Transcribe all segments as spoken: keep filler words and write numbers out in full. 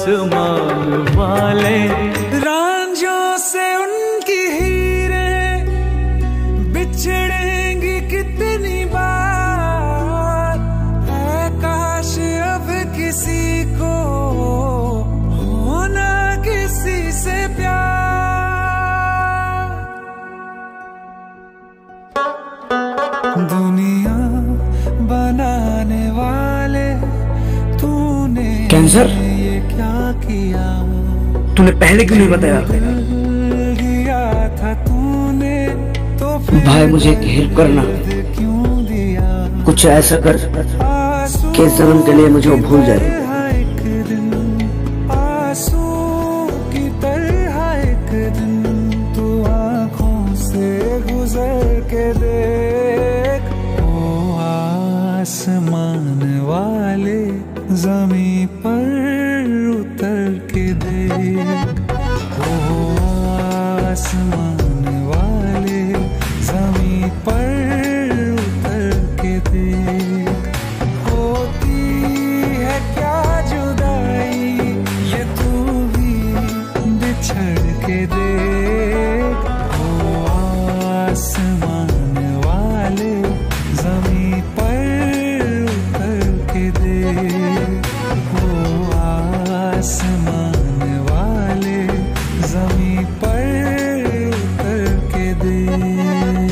आसमान वाले। रांझों से उनकी हीरें बिछड़ेंगी कितनी बार, है काश अब किसी को होना किसी से प्यार। दुनिया बनाने वाले तूने कैंसर ये क्या किया, तूने पहले क्यों नहीं बताया? दिया था तूने तो भाई मुझे एक हेल्प करना, क्यों दिया? कुछ ऐसा कर कि जन्म के लिए मुझे वो भूल जाए। एक दिन आंसू की तरह एक दिन तू आंखों से गुजर के देख। ओ आसमान वाले जमीन पर उतर के देख। ओ आसमान वाले जमीन पर उतर के देख। होती है क्या जुदाई ये तू भी बिछड़ के देख। ओ आसमान वाले जमीन पर उतर के देख। ओ आसमान वाले जमीन पर उतर के देख।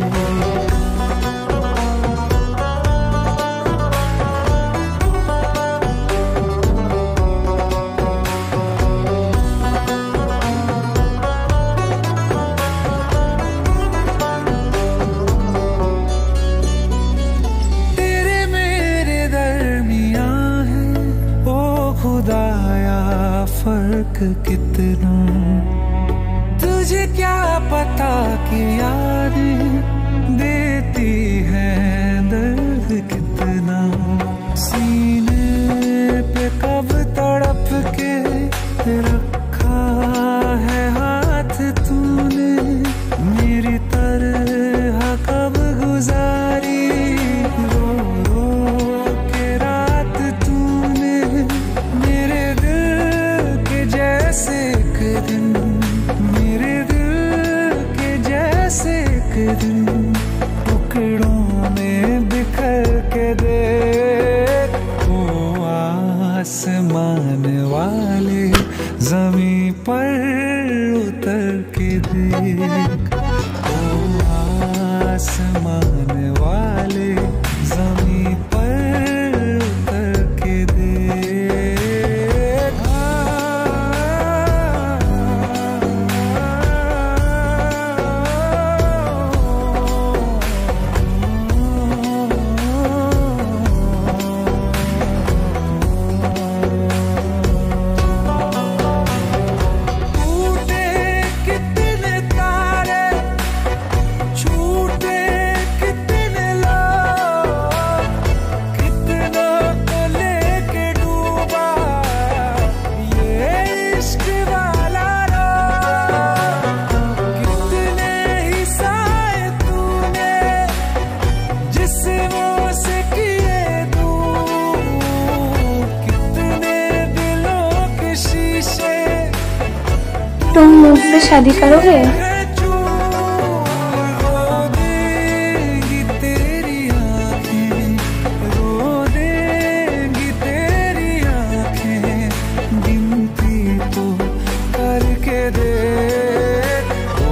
तेरे मेरे दरमियां है ओ खुदाया फर्क कितना, तुझे क्या पता कि यादें देती है दर्द कितना। सीने पे कब तड़प के रखा है हाथ तूने, मेरी तरह कब गुजारी रो रो के रात तूने। मेरे दिल के जैसे एक दिन, मेरे दिल के जैसे एक दिन टुकड़ों में बिखर के देख। ओ आसमान वाले जमीन पर उतर के देख। ओ आसमान वाले जमीन पर उतर के देख। टूटे कितने तारे, छूटे कितने लोग, कितना को लेके डूबा ये इश्क वाला रोग। कितने ही साए तूने जिस्मों से किए दूर, कितने दिलों के शीशे तुम मुझसे शादी करोगे? रो देंगी तेरी आँखें, रो देंगी तेरी आँखें, गिनती तो करके देख। ओ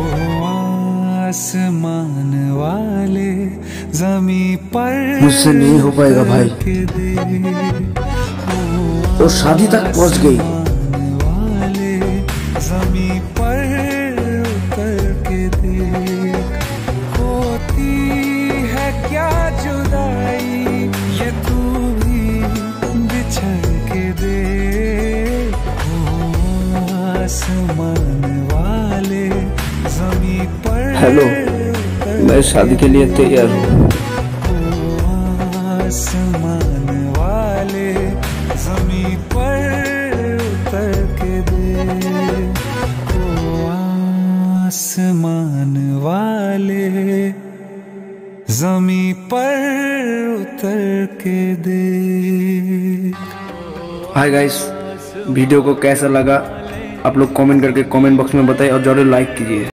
आसमान वाले जमीन पर मुझसे नहीं हो पाएगा भाई, के देख। वो शादी तक पहुंच गई। वाले जमीन पर उतर के देख। होती है क्या जुदाई ये तू भी बिछड़ के देख। ओ आसमान वाले जमीन पर हेलो, मैं शादी के लिए तैयार हूँ। आसमान वाले जमीन पर उतर के देख। ओ आसमान वाले जमीन पर उतर के देख। हाय गाइस, वीडियो को कैसा लगा आप लोग कमेंट करके कमेंट बॉक्स में बताएं और जरूर लाइक कीजिए।